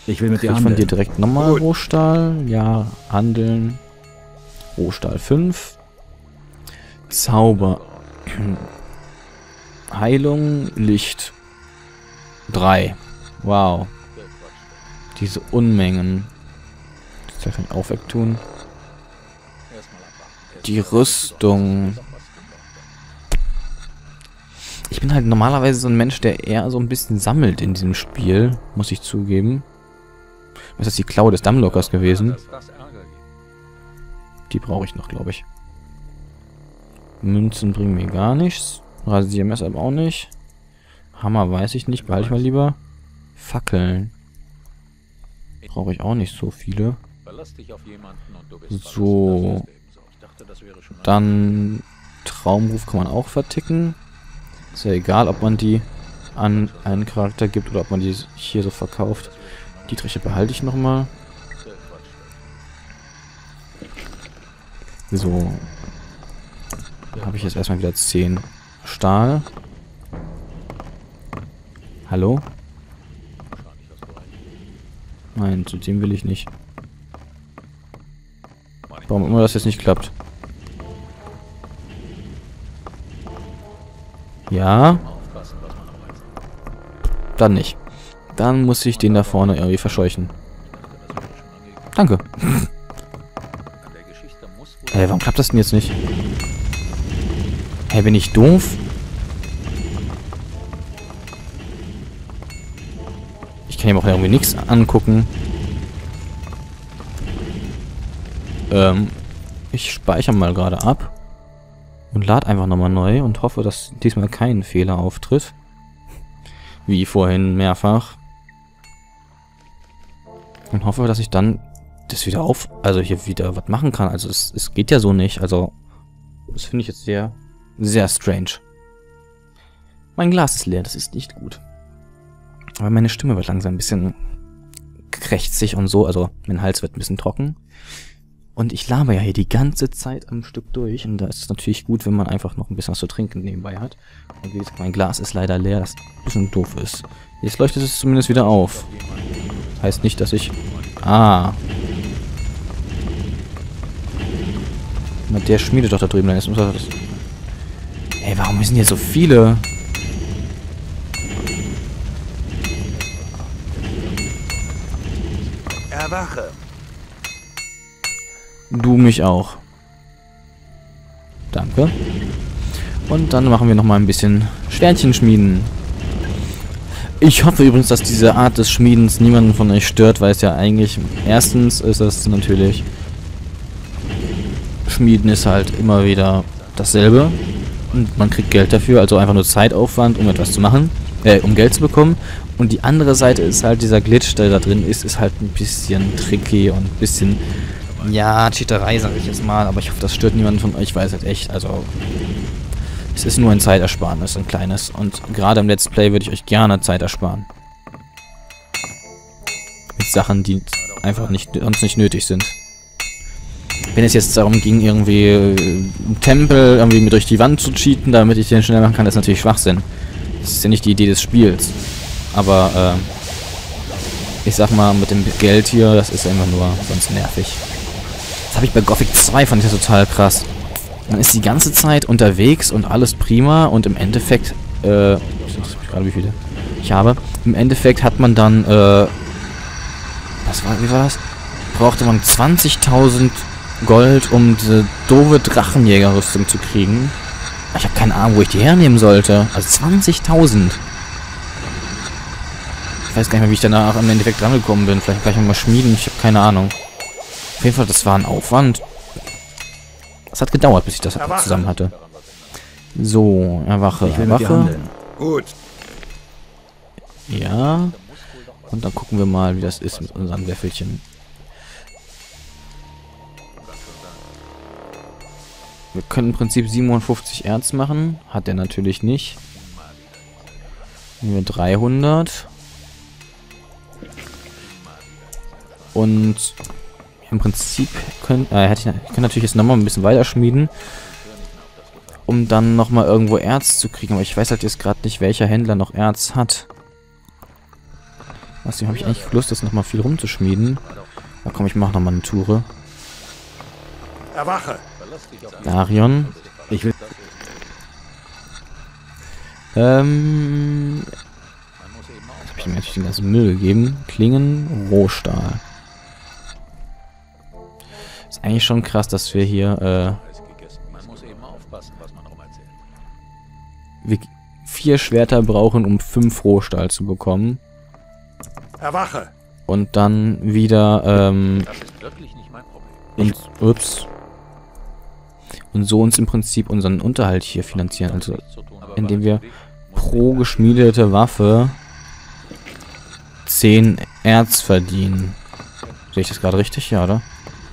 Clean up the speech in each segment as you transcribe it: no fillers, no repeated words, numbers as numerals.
Ich will mit dir Krieg ich von dir handeln. direkt nochmal Rohstahl? Ja, handeln. Rohstahl 5. Zauber. Heilung, Licht. 3. Wow. Diese Unmengen. Das kann ich auch wegtun. Die Rüstung. Ich bin halt normalerweise so ein Mensch, der eher so ein bisschen sammelt in diesem Spiel, muss ich zugeben. Was ist die Klaue des Dammlockers gewesen? Die brauche ich noch, glaube ich. Münzen bringen mir gar nichts. Rasiermesser aber auch nicht. Hammer weiß ich nicht, behalte ich mal lieber. Fackeln. Brauche ich auch nicht so viele. So. Dann Traumruf kann man auch verticken. Ist ja egal, ob man die an einen Charakter gibt oder ob man die hier so verkauft. Die Dresche behalte ich nochmal. So. Dann habe ich jetzt erstmal wieder 10 Stahl. Hallo? Nein, zu dem will ich nicht. Warum immer das jetzt nicht klappt. Ja. Dann nicht. Dann muss ich den da vorne irgendwie verscheuchen. Danke. Hey, warum klappt das denn jetzt nicht? Hey, bin ich doof? Ich kann ihm auch irgendwie nichts angucken. Ich speichere mal gerade ab. Und lade einfach nochmal neu und hoffe, dass diesmal kein Fehler auftritt. Wie vorhin mehrfach. Und hoffe, dass ich dann das wieder also hier wieder was machen kann. Also es geht ja so nicht. Also das finde ich jetzt sehr, sehr strange. Mein Glas ist leer, das ist nicht gut. Aber meine Stimme wird langsam ein bisschen krächzig und so. Also mein Hals wird ein bisschen trocken. Und ich laber ja hier die ganze Zeit am Stück durch. Und da ist es natürlich gut, wenn man einfach noch ein bisschen was zu trinken nebenbei hat. Und wie gesagt, mein Glas ist leider leer, das ein bisschen doof ist. Jetzt leuchtet es zumindest wieder auf. Heißt nicht, dass ich... Ah. Na, der schmiedet doch da drüben. Dann ist das... Ey, warum sind hier so viele? Erwache. Du mich auch. Danke. Und dann machen wir nochmal ein bisschen Sternchen schmieden. Ich hoffe übrigens, dass diese Art des Schmiedens niemanden von euch stört, weil es ja eigentlich... Erstens ist es natürlich... Schmieden ist halt immer wieder dasselbe. Und man kriegt Geld dafür, also einfach nur Zeitaufwand, um etwas zu machen. Um Geld zu bekommen. Und die andere Seite ist halt dieser Glitch, der da drin ist halt ein bisschen tricky und ein bisschen... Ja, Cheaterei, sage ich jetzt mal, aber ich hoffe, das stört niemanden von euch, weil es halt echt, also... Es ist nur ein Zeitersparnis, ein kleines. Und gerade im Let's Play würde ich euch gerne Zeit ersparen. Mit Sachen, die einfach sonst nicht nötig sind. Wenn es jetzt darum ging, irgendwie einen Tempel irgendwie mit durch die Wand zu cheaten, damit ich den schneller machen kann, ist natürlich Schwachsinn. Das ist ja nicht die Idee des Spiels. Aber, ich sag mal, mit dem Geld hier, das ist einfach nur sonst nervig. Das habe ich bei Gothic 2, fand ich das total krass. Man ist die ganze Zeit unterwegs und alles prima und im Endeffekt, ich weiß gerade wie viele ich habe. Im Endeffekt hat man dann, wie war das? Brauchte man 20.000 Gold, um diese doofe Drachenjägerrüstung zu kriegen. Ich habe keine Ahnung, wo ich die hernehmen sollte. Also 20.000. Ich weiß gar nicht mehr, wie ich danach im Endeffekt rangekommen bin. Vielleicht gleich mal schmieden, ich habe keine Ahnung. Auf jeden Fall, das war ein Aufwand. Es hat gedauert, bis ich das zusammen hatte. So, erwache, erwache. Gut. Ja. Und dann gucken wir mal, wie das ist mit unseren Wäffelchen. Wir können im Prinzip 57 Erz machen. Hat er natürlich nicht. Nehmen wir 300. Und im Prinzip könnte ich natürlich jetzt nochmal ein bisschen weiter schmieden, um dann nochmal irgendwo Erz zu kriegen. Aber ich weiß halt jetzt gerade nicht, welcher Händler noch Erz hat. Außerdem habe ich eigentlich Lust, jetzt nochmal viel rumzuschmieden. Na komm, ich mache nochmal eine Tour. Erwache! Darion. Ich will... Jetzt habe ich mir natürlich den ganzen Müll gegeben. Klingen, Rohstahl. Ist eigentlich schon krass, dass wir hier, 4 Schwerter brauchen, um 5 Rohstahl zu bekommen. Erwache! Und dann wieder, Das ist wirklich nicht mein Problem. und so uns im Prinzip unseren Unterhalt hier finanzieren. Also, indem wir pro geschmiedete Waffe 10 Erz verdienen. Sehe ich das gerade richtig? Ja, oder?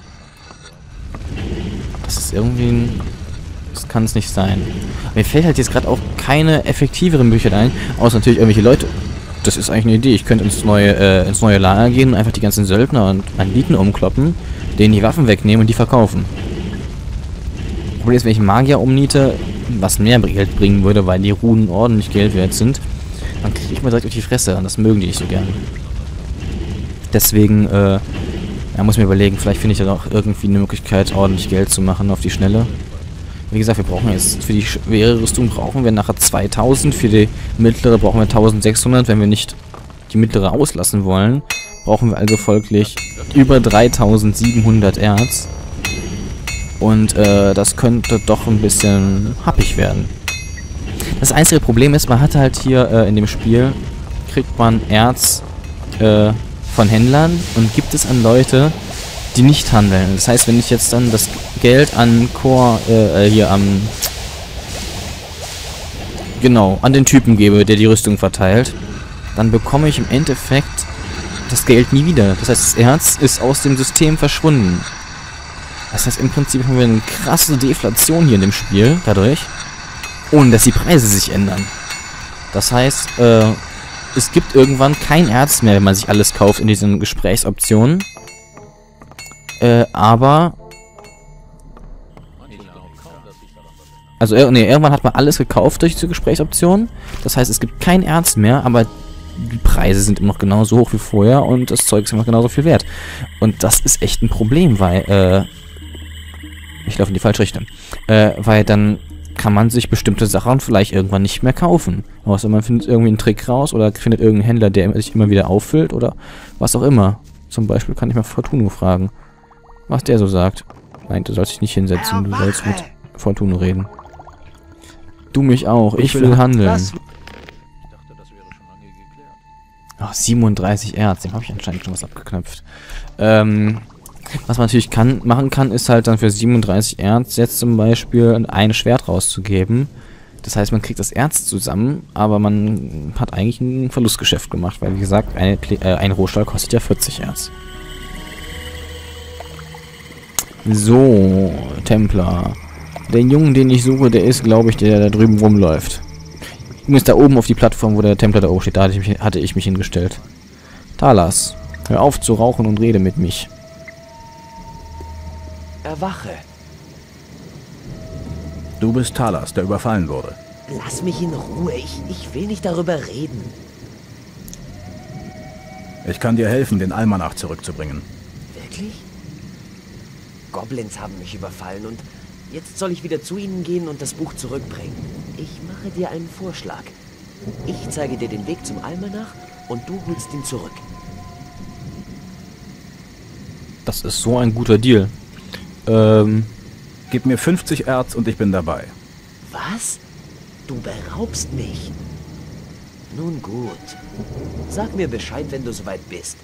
Das ist irgendwie ein... Das kann es nicht sein. Mir fällt halt jetzt gerade auch keine effektiveren Bücher ein, außer natürlich irgendwelche Leute. Das ist eigentlich eine Idee. Ich könnte ins neue Lager gehen und einfach die ganzen Söldner und Banditen umkloppen, denen die Waffen wegnehmen und die verkaufen. Problem ist, wenn ich einen Magier umniete, was mehr Geld bringen würde, weil die Runen ordentlich Geld wert sind, dann kriege ich mir direkt auf die Fresse und das mögen die nicht so gern. Deswegen, muss ich mir überlegen, vielleicht finde ich da noch irgendwie eine Möglichkeit, ordentlich Geld zu machen auf die Schnelle. Wie gesagt, wir brauchen jetzt für die schwere Rüstung brauchen wir nachher 2000, für die mittlere brauchen wir 1600, wenn wir nicht die mittlere auslassen wollen, brauchen wir also folglich über 3700 Erz. Und das könnte doch ein bisschen happig werden. Das einzige Problem ist, man hat halt hier in dem Spiel, kriegt man Erz von Händlern und gibt es an Leute, die nicht handeln. Das heißt, wenn ich jetzt dann das Geld an an den Typen gebe, der die Rüstung verteilt, dann bekomme ich im Endeffekt das Geld nie wieder. Das heißt, das Erz ist aus dem System verschwunden. Das heißt, im Prinzip haben wir eine krasse Deflation hier in dem Spiel, dadurch, ohne dass die Preise sich ändern. Das heißt, es gibt irgendwann kein Erz mehr, wenn man sich alles kauft in diesen Gesprächsoptionen. Also, irgendwann hat man alles gekauft durch diese Gesprächsoptionen. Das heißt, es gibt kein Erz mehr, aber die Preise sind immer noch genauso hoch wie vorher und das Zeug ist immer noch genauso viel wert. Und das ist echt ein Problem, weil, ich laufe in die falsche Richtung. Weil dann kann man sich bestimmte Sachen vielleicht irgendwann nicht mehr kaufen. Außer man findet irgendwie einen Trick raus oder findet irgendeinen Händler, der sich immer wieder auffüllt oder was auch immer. Zum Beispiel kann ich mal Fortuno fragen, was der so sagt. Nein, du sollst dich nicht hinsetzen, du sollst mit Fortuno reden. Du mich auch, ich will handeln. Ach, 37 Erz, dem habe ich anscheinend schon was abgeknöpft. Was man natürlich machen kann, ist halt dann für 37 Erz jetzt zum Beispiel ein Schwert rauszugeben. Das heißt, man kriegt das Erz zusammen, aber man hat eigentlich ein Verlustgeschäft gemacht, weil wie gesagt, ein Rohstahl kostet ja 40 Erz. So, Templer. Der Junge, den ich suche, der ist, glaube ich, der da drüben rumläuft. Übrigens da oben auf die Plattform, wo der Templer da oben steht, da hatte ich mich hingestellt. Talas, hör auf zu rauchen und rede mit mich. Erwache. Du bist Talas, der überfallen wurde. Lass mich in Ruhe. Ich will nicht darüber reden. Ich kann dir helfen, den Almanach zurückzubringen. Wirklich? Goblins haben mich überfallen und jetzt soll ich wieder zu ihnen gehen und das Buch zurückbringen. Ich mache dir einen Vorschlag. Ich zeige dir den Weg zum Almanach und du holst ihn zurück. Das ist so ein guter Deal. Gib mir 50 Erz und ich bin dabei. Was? Du beraubst mich? Nun gut. Sag mir Bescheid, wenn du soweit bist.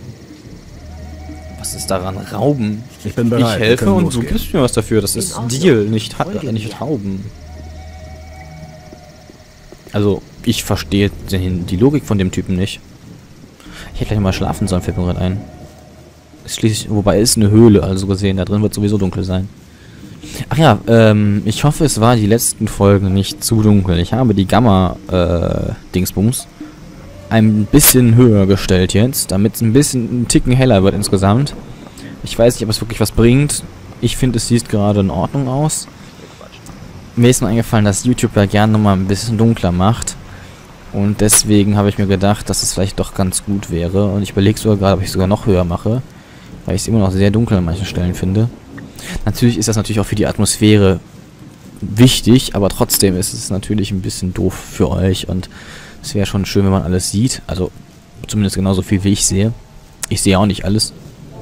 Was ist daran? Rauben? Ich bin bereit. Ich helfe und du gibst mir was dafür. Das ist Deal, nicht Rauben. Also, ich verstehe die Logik von dem Typen nicht. Ich hätte gleich mal schlafen sollen, fällt mir gerade ein. Wobei es ist eine Höhle, also gesehen, da drin wird sowieso dunkel sein. Ach ja, ich hoffe, es war die letzten Folgen nicht zu dunkel. Ich habe die Gamma-Dingsbums ein bisschen höher gestellt jetzt, damit es einen Ticken heller wird insgesamt. Ich weiß nicht, ob es wirklich was bringt. Ich finde, es sieht gerade in Ordnung aus. Mir ist nur eingefallen, dass YouTube ja gerne nochmal ein bisschen dunkler macht. Und deswegen habe ich mir gedacht, dass es vielleicht doch ganz gut wäre. Und ich überlege sogar gerade, ob ich es sogar noch höher mache. Weil ich es immer noch sehr dunkel an manchen Stellen finde. Natürlich ist das natürlich auch für die Atmosphäre wichtig, aber trotzdem ist es natürlich ein bisschen doof für euch. Und es wäre schon schön, wenn man alles sieht. Also zumindest genauso viel, wie ich sehe. Ich sehe auch nicht alles.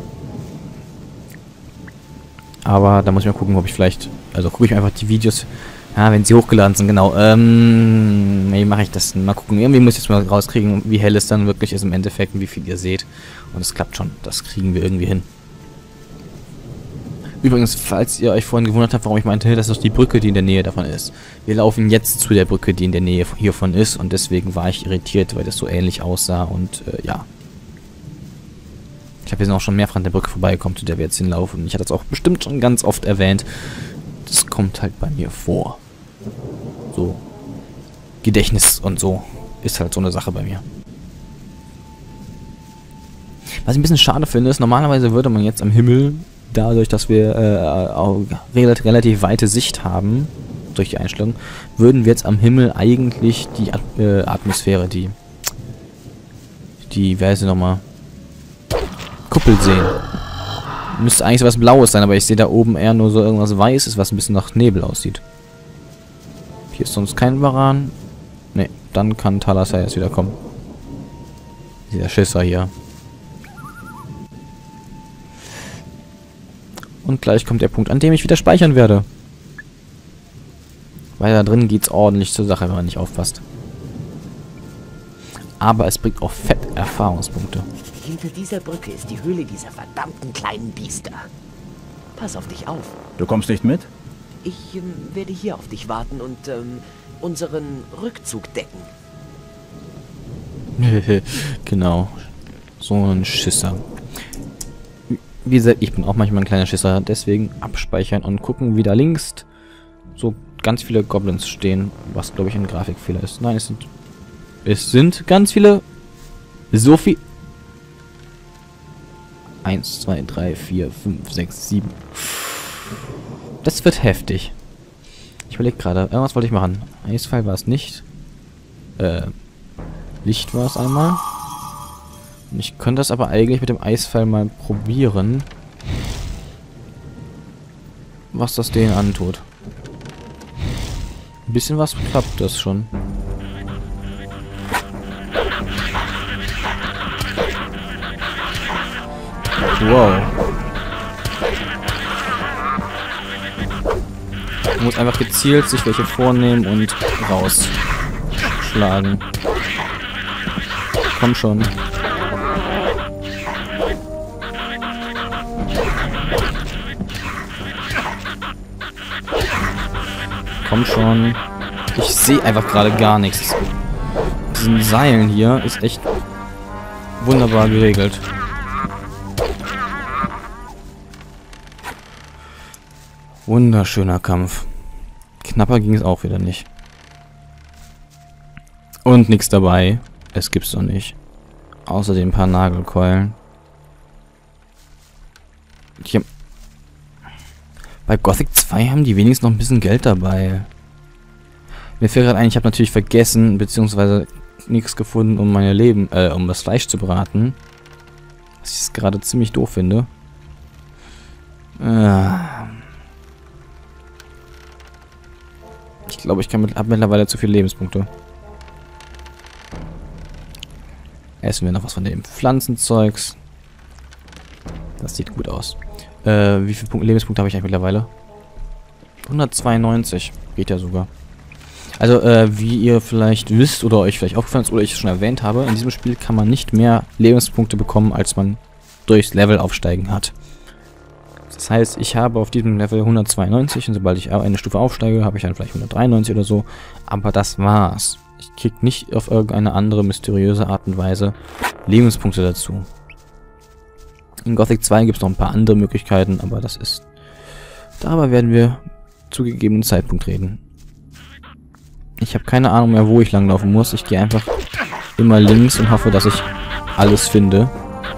Aber da muss ich mal gucken, ob ich vielleicht... Also gucke ich mir einfach die Videos... Ja, wenn sie hochgeladen sind, genau. Wie mache ich das denn? Mal gucken. Irgendwie muss ich jetzt mal rauskriegen, wie hell es dann wirklich ist im Endeffekt und wie viel ihr seht. Und es klappt schon. Das kriegen wir irgendwie hin. Übrigens, falls ihr euch vorhin gewundert habt, warum ich meinte, das ist doch die Brücke, die in der Nähe davon ist. Wir laufen jetzt zu der Brücke, die in der Nähe hiervon ist. Und deswegen war ich irritiert, weil das so ähnlich aussah. Und ja. Ich habe jetzt auch schon mehrfach an der Brücke vorbeigekommen, zu der wir jetzt hinlaufen. Und ich hatte das auch bestimmt schon ganz oft erwähnt. Das kommt halt bei mir vor. So. Gedächtnis und so. Ist halt so eine Sache bei mir. Was ich ein bisschen schade finde, ist, normalerweise würde man jetzt am Himmel, dadurch, dass wir auch relativ weite Sicht haben, durch die Einstellung, würden wir jetzt am Himmel eigentlich die Atmosphäre, die wer ist denn nochmal? Kuppel sehen. Müsste eigentlich so was Blaues sein, aber ich sehe da oben eher nur so irgendwas Weißes, was ein bisschen nach Nebel aussieht. Hier ist sonst kein Varan. Ne, dann kann Talas ja jetzt wieder kommen. Dieser Schisser hier. Und gleich kommt der Punkt, an dem ich wieder speichern werde. Weil da drin geht's ordentlich zur Sache, wenn man nicht aufpasst. Aber es bringt auch fett Erfahrungspunkte. Hinter dieser Brücke ist die Höhle dieser verdammten kleinen Biester. Pass auf dich auf. Du kommst nicht mit? Ich werde hier auf dich warten und unseren Rückzug decken. Genau. So ein Schisser. Wie gesagt, ich bin auch manchmal ein kleiner Schisser. Deswegen abspeichern und gucken, wie da links so ganz viele Goblins stehen. Was, glaube ich, ein Grafikfehler ist. Nein, es sind ganz viele. So viel. 1, 2, 3, 4, 5, 6, 7. Das wird heftig. Ich überlege gerade, irgendwas wollte ich machen. Eisfall war es nicht. Licht war es einmal. Und ich könnte das aber eigentlich mit dem Eisfall mal probieren. Was das denen antut. Ein bisschen was klappt das schon. Wow. Man muss einfach gezielt sich welche vornehmen und rausschlagen. Komm schon. Komm schon. Ich sehe einfach gerade gar nichts. Diesen Seilen hier ist echt wunderbar geregelt. Wunderschöner Kampf. Knapper ging es auch wieder nicht. Und nichts dabei. Es gibt's doch nicht. Außerdem ein paar Nagelkeulen. Bei Gothic 2 haben die wenigstens noch ein bisschen Geld dabei. Mir fällt gerade ein, ich habe natürlich vergessen, beziehungsweise nichts gefunden, um um das Fleisch zu braten. Was ich gerade ziemlich doof finde. Ich glaube, ich habe mittlerweile zu viele Lebenspunkte. Essen wir noch was von dem Pflanzenzeugs. Das sieht gut aus. Wie viele Lebenspunkte habe ich eigentlich mittlerweile? 192. Geht ja sogar. Also, wie ihr vielleicht wisst oder euch vielleicht aufgefallen ist oder ich es schon erwähnt habe, in diesem Spiel kann man nicht mehr Lebenspunkte bekommen, als man durchs Level aufsteigen hat. Das heißt, ich habe auf diesem Level 192 und sobald ich eine Stufe aufsteige, habe ich dann vielleicht 193 oder so. Aber das war's. Ich krieg nicht auf irgendeine andere mysteriöse Art und Weise Lebenspunkte dazu. In Gothic 2 gibt es noch ein paar andere Möglichkeiten, aber das ist... Darüber werden wir zu gegebenen Zeitpunkt reden. Ich habe keine Ahnung mehr, wo ich langlaufen muss. Ich gehe einfach immer links und hoffe, dass ich alles finde.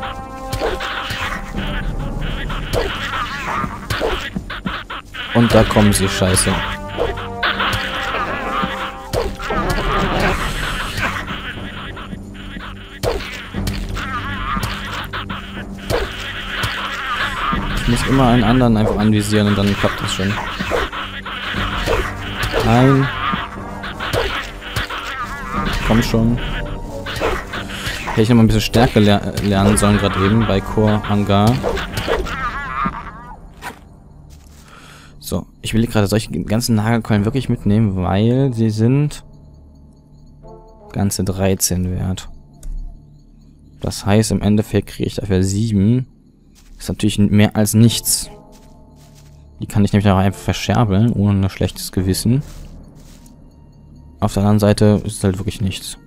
Und da kommen sie, scheiße. Ich muss immer einen anderen einfach anvisieren und dann klappt das schon. Nein. Komm schon. Hätte ich noch mal ein bisschen Stärke lernen sollen, gerade eben bei Core Hangar. So, ich will gerade solche ganzen Nagelkeulen wirklich mitnehmen, weil sie sind ganze 13 wert. Das heißt, im Endeffekt kriege ich dafür 7. Das ist natürlich mehr als nichts. Die kann ich nämlich auch einfach verscherbeln, ohne ein schlechtes Gewissen. Auf der anderen Seite ist es halt wirklich nichts.